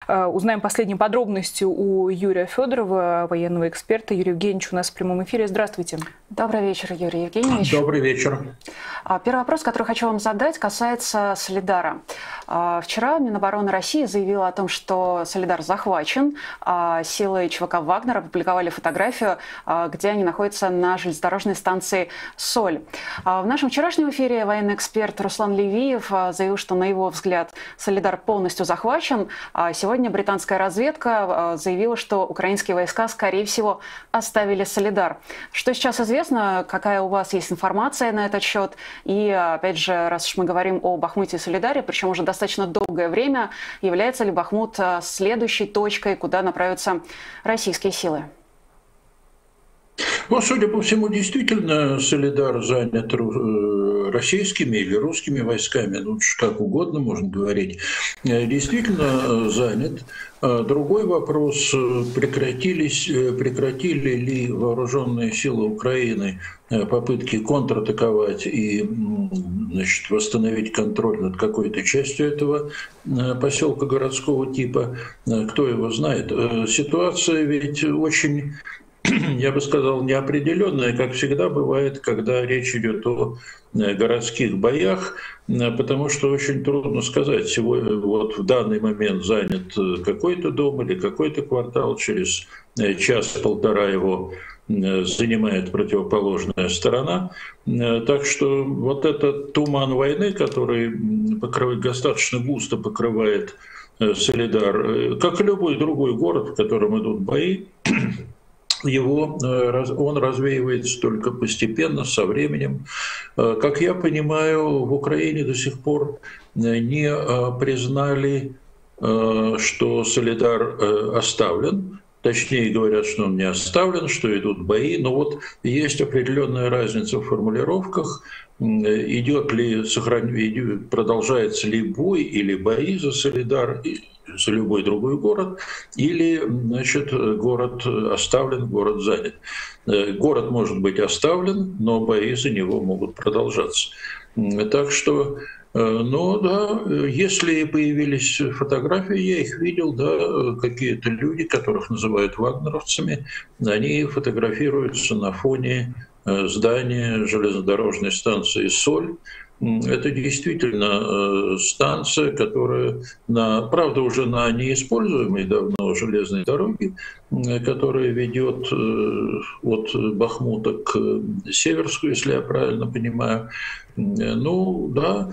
Узнаем последние подробности у Юрия Федорова, военного эксперта. Юрий Евгеньевич у нас в прямом эфире. Здравствуйте. Добрый вечер, Юрий Евгеньевич. Добрый вечер. Первый вопрос, который хочу вам задать, касается Солидара. Вчера Минобороны России заявила о том, что Солидар захвачен. Силы ЧВК «Вагнер» опубликовали фотографию, где они находятся на железнодорожной станции «Соль». В нашем вчерашнем эфире военный эксперт Руслан Левиев заявил, что, на его взгляд, Солидар полностью захвачен. Сегодня британская разведка заявила, что украинские войска, скорее всего, оставили Солидар. Что сейчас известно? Какая у вас есть информация на этот счет? И, опять же, раз уж мы говорим о Бахмуте и Солидаре, причем уже достаточно долгое время, является ли Бахмут следующей точкой, куда направятся российские силы? Ну, судя по всему, действительно, Солидар занят российскими или русскими войсками, ну, как угодно можно говорить, действительно занят. Другой вопрос, прекратили ли вооруженные силы Украины попытки контратаковать и, значит, восстановить контроль над какой-то частью этого поселка городского типа, кто его знает. Ситуация ведь очень, я бы сказал, неопределенная, как всегда бывает, когда речь идет о городских боях, потому что очень трудно сказать, сегодня, вот в данный момент занят какой-то дом или какой-то квартал, через час-полтора его занимает противоположная сторона. Так что вот этот туман войны, который достаточно густо покрывает Солидар, как и любой другой город, в котором идут бои, он развеивается только постепенно, со временем. Как я понимаю, в Украине до сих пор не признали, что Солидар оставлен. Точнее говорят, что он не оставлен, что идут бои. Но вот есть определенная разница в формулировках. Продолжается ли бой или бои за Солидар, за любой другой город, или, значит, город оставлен, город занят. Город может быть оставлен, но бои за него могут продолжаться. Так что, ну да, если появились фотографии, я их видел, да, какие-то люди, которых называют вагнеровцами, они фотографируются на фоне здания железнодорожной станции «Соль». Это действительно станция, которая, правда, уже на неиспользуемой давно железной дороге, которая ведет от Бахмута к Северску, если я правильно понимаю. Ну да,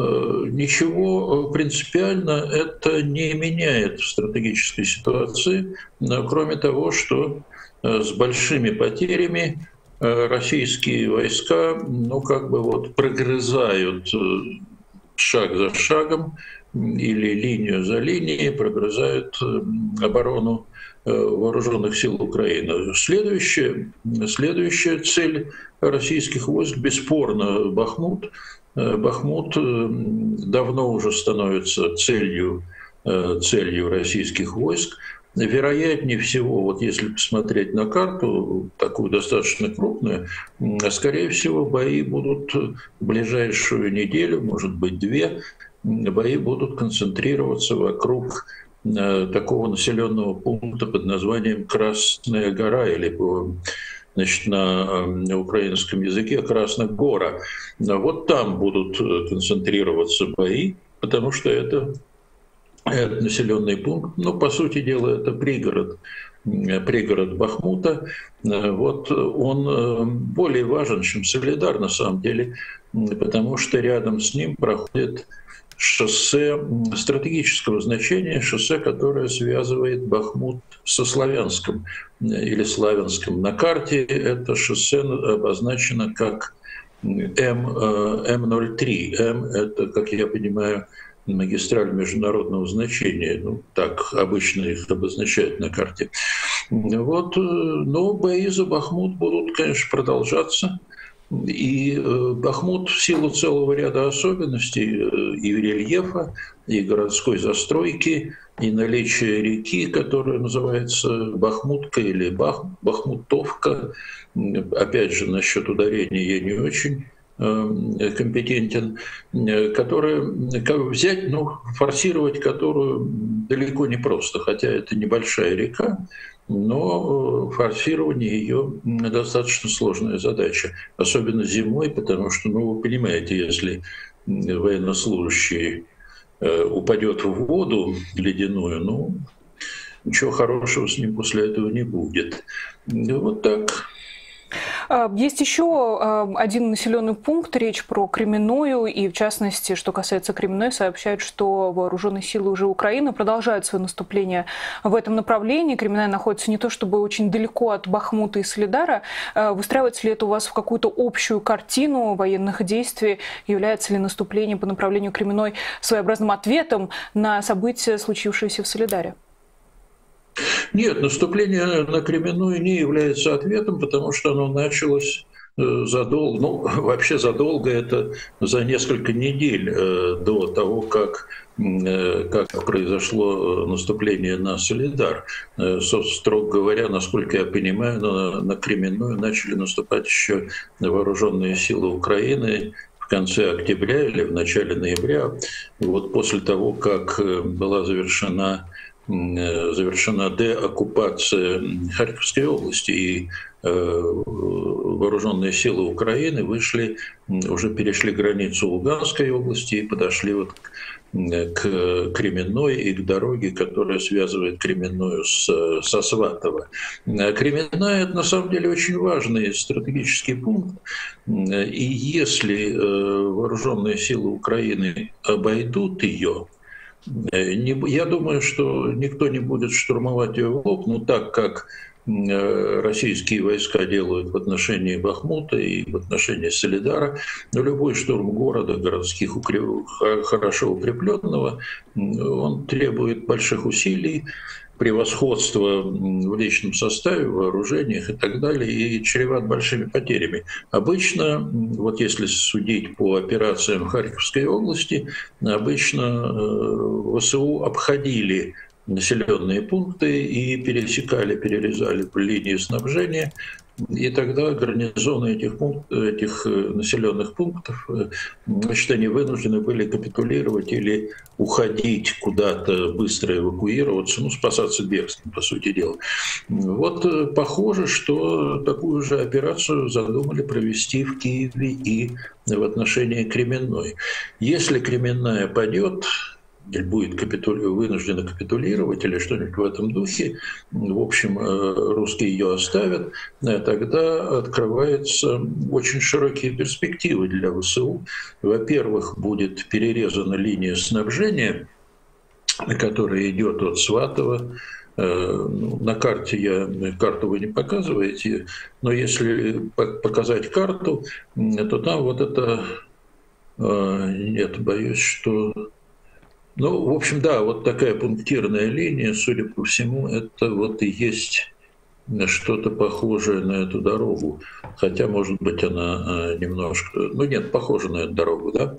ничего принципиально это не меняет в стратегической ситуации, кроме того, что с большими потерями российские войска, ну, как бы вот прогрызают шаг за шагом или линию за линией, прогрызают оборону вооруженных сил Украины. Следующая цель российских войск, бесспорно, Бахмут. Бахмут давно уже становится целью российских войск. Вероятнее всего, вот если посмотреть на карту, такую достаточно крупную, скорее всего, бои будут в ближайшую неделю, может быть, две, бои будут концентрироваться вокруг такого населенного пункта под названием Красная гора, или, значит, на украинском языке Красногора. Вот там будут концентрироваться бои, потому что это населенный пункт, но по сути дела это пригород Бахмута. Вот он более важен, чем Солидар на самом деле, потому что рядом с ним проходит шоссе стратегического значения, шоссе, которое связывает Бахмут со Славянском или Славянском. На карте это шоссе обозначено как М03. М — это, как я понимаю, магистраль международного значения, ну, так обычно их обозначают на карте. Вот, но бои за Бахмут будут, конечно, продолжаться. И Бахмут в силу целого ряда особенностей и рельефа, и городской застройки, и наличия реки, которая называется Бахмутка или Бахмутовка. Опять же, насчет ударения я не очень компетентен, взять, форсировать которую далеко не просто, хотя это небольшая река, но форсирование ее достаточно сложная задача, особенно зимой, потому что, вы понимаете, если военнослужащий упадет в воду ледяную, ничего хорошего с ним после этого не будет. Вот так. Есть еще один населенный пункт, речь про Кременную, и в частности, что касается Кременной, сообщают, что вооруженные силы уже Украины продолжают свое наступление в этом направлении. Кременная находится не то чтобы очень далеко от Бахмута и Солидара. Выстраивается ли это у вас в какую-то общую картину военных действий? Является ли наступление по направлению Кременной своеобразным ответом на события, случившиеся в Солидаре? Нет, наступление на Кременную не является ответом, потому что оно началось задолго, вообще задолго, это за несколько недель до того, как произошло наступление на Солидар. Строго говоря, насколько я понимаю, на Кременную начали наступать еще вооруженные силы Украины в конце октября или в начале ноября, вот после того, как была завершена деоккупация Харьковской области, и вооруженные силы Украины уже перешли границу Луганской области и подошли к Кременной и к дороге, которая связывает Кременную со Сватово. Кременная – это на самом деле очень важный стратегический пункт, и если вооруженные силы Украины обойдут ее, я думаю, что никто не будет штурмовать ее в лоб, так как российские войска делают в отношении Бахмута и в отношении Солидара. Но любой штурм города, городских хорошо укрепленного, он требует больших усилий, превосходства в личном составе, в вооружениях и так далее, и чреват большими потерями. Обычно, если судить по операциям в Харьковской области, обычно ВСУ обходили населенные пункты и перерезали линии снабжения, и тогда гарнизоны этих населенных пунктов, они вынуждены были капитулировать или уходить куда-то, быстро эвакуироваться, спасаться бегством, по сути дела. Похоже, что такую же операцию задумали провести в Киеве и в отношении Кременной. Если Кременная падет, или будет вынуждена капитулировать, или что-нибудь в этом духе, в общем, русские ее оставят, тогда открываются очень широкие перспективы для ВСУ. Во-первых, будет перерезана линия снабжения, которая идет от Сватова. На карте карту вы не показываете, но если показать карту, то там это... Нет, боюсь, что... в общем, да, такая пунктирная линия, судя по всему, это и есть что-то похожее на эту дорогу. Хотя, может быть, она немножко... нет, похожа на эту дорогу, да?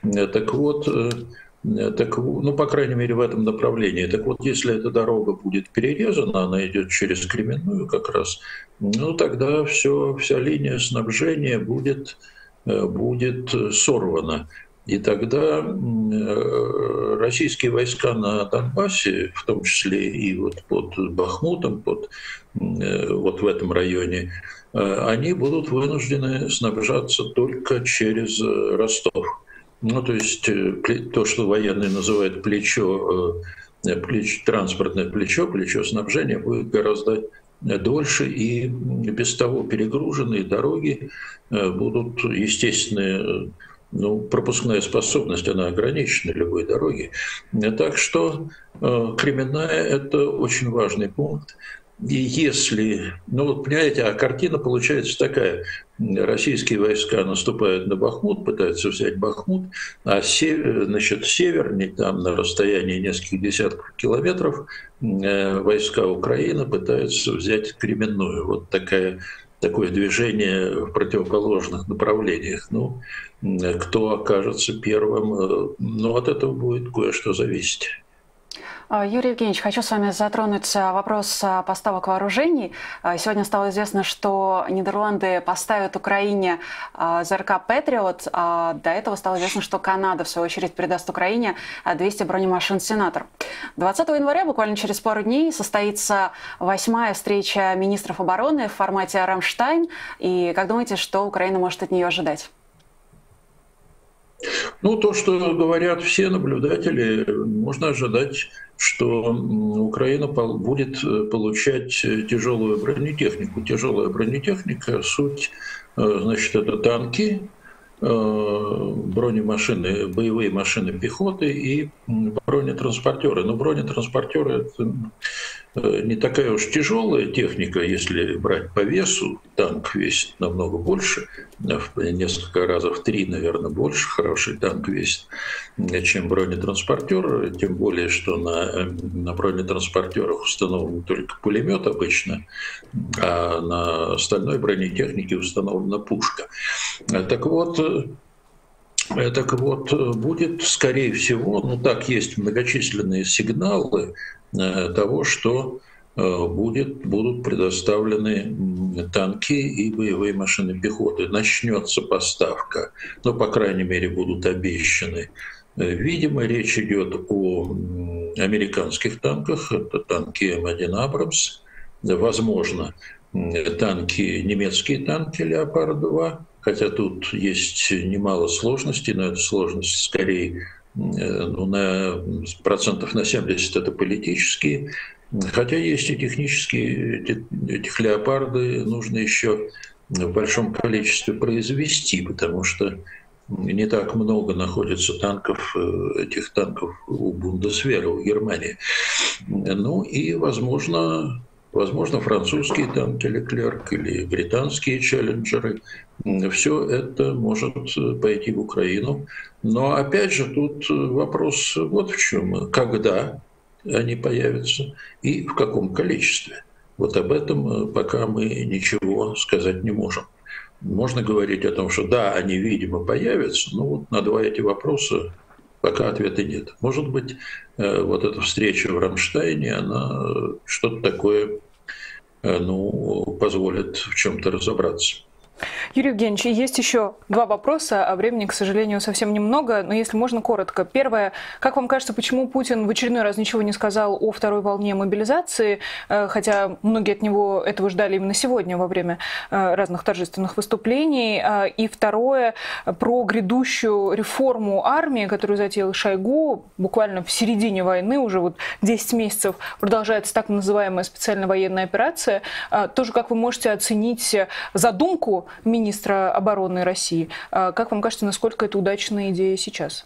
По крайней мере, в этом направлении. Если эта дорога будет перерезана, она идет через Кременную как раз, тогда вся линия снабжения будет сорвана. И тогда российские войска на Донбассе, в том числе и под Бахмутом, в этом районе, они будут вынуждены снабжаться только через Ростов. То есть то, что военные называют транспортное плечо снабжения, будет гораздо дольше, и без того перегруженные дороги будут естественные. Пропускная способность, она ограничена любой дороги. Так что Кременная – это очень важный пункт. И если, понимаете, картина получается такая. Российские войска наступают на Бахмут, пытаются взять Бахмут, а севернее, там на расстоянии нескольких десятков километров, войска Украины пытаются взять Кременную. Такое движение в противоположных направлениях. Кто окажется первым, от этого будет кое-что зависеть. Юрий Евгеньевич, хочу с вами затронуть вопрос поставок вооружений. Сегодня стало известно, что Нидерланды поставят Украине ЗРК «Патриот». До этого стало известно, что Канада, в свою очередь, передаст Украине 200 бронемашин «Сенатор». 20 января, буквально через пару дней, состоится 8-я встреча министров обороны в формате «Рамштайн». И как думаете, что Украина может от нее ожидать? Ну, то, что говорят все наблюдатели, можно ожидать, что Украина будет получать тяжелую бронетехнику. Тяжелая бронетехника, суть, значит, это танки, бронемашины, боевые машины пехоты и бронетранспортеры. Но бронетранспортеры — это не такая уж тяжелая техника, если брать по весу. Танк весит намного больше, в несколько раза, в 3, наверное, больше хороший танк весит, чем бронетранспортер. Тем более, что на бронетранспортерах установлен только пулемет обычно, а на остальной бронетехнике установлена пушка. Так вот, будет, скорее всего, ну так, есть многочисленные сигналы того, что будут предоставлены танки и боевые машины пехоты. Начнется поставка, но, по крайней мере, будут обещаны. Видимо, речь идет о американских танках, это танки М1 «Абрамс», возможно, немецкие танки «Леопард-2», хотя тут есть немало сложностей, но эта сложность скорее на процентов на 70 это политические. Хотя есть и технические, этих «Леопарды» нужно еще в большом количестве произвести, потому что не так много находится этих танков у Бундесвера, у Германии. Ну и, возможно, французские танки «Леклерк» или британские «Челленджеры». Все это может пойти в Украину. Но опять же тут вопрос вот в чем. Когда они появятся и в каком количестве. Вот об этом пока мы ничего сказать не можем. Можно говорить о том, что да, они, видимо, появятся, но вот на два эти вопроса пока ответа нет. Может быть, вот эта встреча в Рамштайне, она что-то такое, позволит в чем-то разобраться. Юрий Евгеньевич, есть еще два вопроса, а времени, к сожалению, совсем немного, но если можно, коротко. Первое. Как вам кажется, почему Путин в очередной раз ничего не сказал о второй волне мобилизации, хотя многие от него этого ждали именно сегодня во время разных торжественных выступлений? И второе. Про грядущую реформу армии, которую затеял Шойгу буквально в середине войны, уже вот 10 месяцев продолжается так называемая специальная военная операция. Тоже как вы можете оценить задумку министра обороны России? Как вам кажется, насколько это удачная идея сейчас?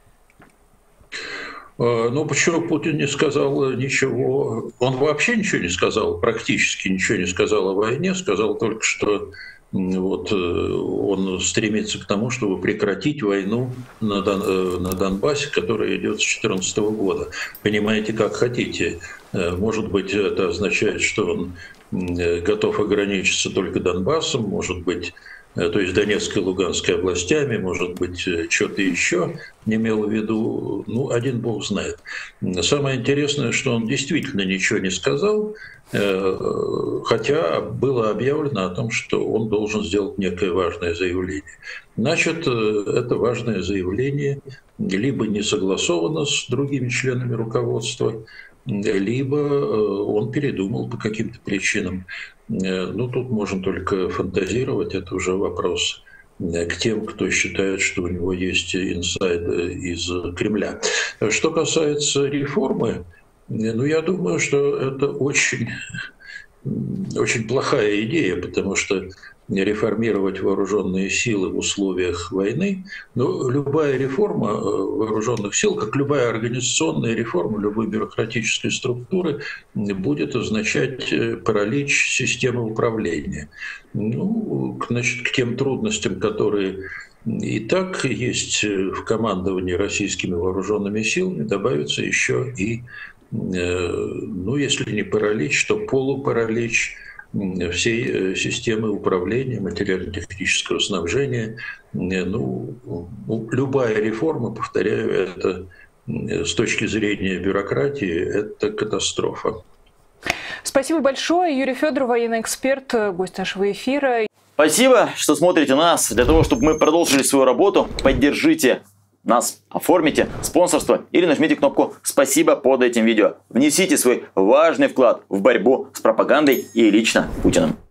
Ну, почему Путин не сказал ничего? Он вообще ничего не сказал, практически ничего не сказал о войне, сказал только, что вот он стремится к тому, чтобы прекратить войну на Донбассе, которая идет с 2014 года. Понимаете, как хотите. Может быть, это означает, что он готов ограничиться только Донбассом, может быть, то есть Донецкой и Луганской областями, может быть, что-то еще не имел в виду, один бог знает. Самое интересное, что он действительно ничего не сказал, хотя было объявлено о том, что он должен сделать некое важное заявление. Значит, это важное заявление либо не согласовано с другими членами руководства, либо он передумал по каким-то причинам. Тут можно только фантазировать, это уже вопрос к тем, кто считает, что у него есть инсайды из Кремля. Что касается реформы, я думаю, что это очень плохая идея, потому что реформировать вооруженные силы в условиях войны, любая реформа вооруженных сил, как любая организационная реформа любой бюрократической структуры, будет означать паралич системы управления. К тем трудностям, которые и так есть в командовании российскими вооруженными силами, добавится еще и, если не паралич, то полупаралич всей системы управления, материально-технического снабжения. Любая реформа, повторяю, это с точки зрения бюрократии это катастрофа. Спасибо большое. Юрий Федоров, военный эксперт, гость нашего эфира. Спасибо, что смотрите нас. Для того, чтобы мы продолжили свою работу, поддержите нас, оформите спонсорство или нажмите кнопку «Спасибо» под этим видео. Внесите свой важный вклад в борьбу с пропагандой и лично Путиным.